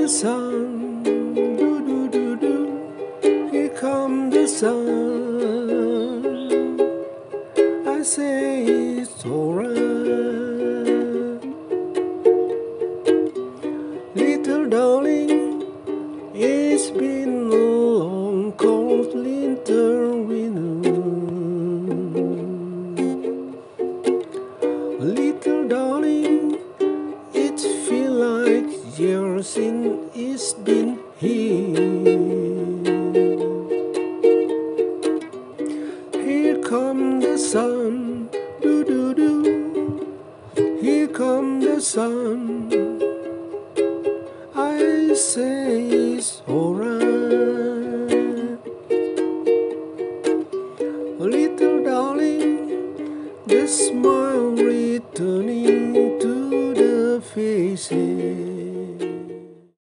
the sun, do do do do. Here come the sun. I say it's alright. Little darling, it's been a long cold winter winter. Little darling, it feel like years since it's been here. Here come the sun, do do do. Here come the sun. I say it's alright. Little darling, the smile returning to the faces.